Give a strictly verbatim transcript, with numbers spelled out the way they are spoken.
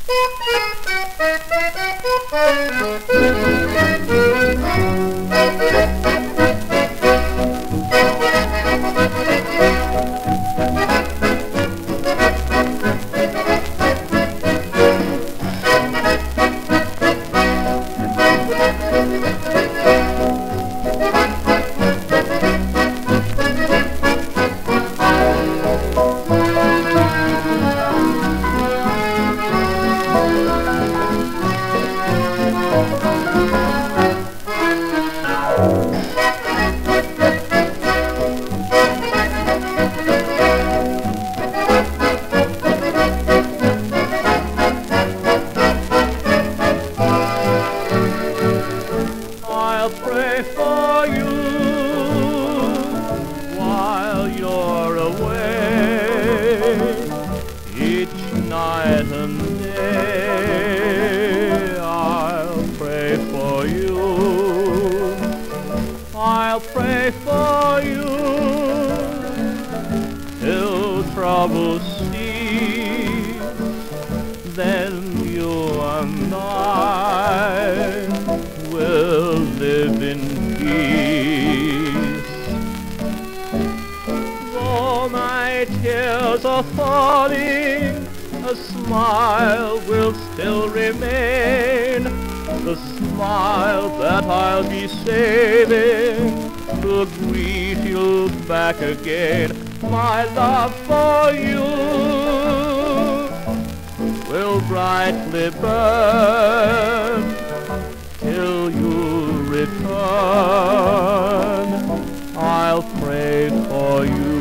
I'll pray for you while you're away, each night and day. I'll pray for you, I'll pray for you, till trouble cease, then you and I will live in peace. Though my tears are falling, a smile will still remain, the smile that I'll be saving to greet you back again. My love for you will brightly burn till you return. I'll pray for you.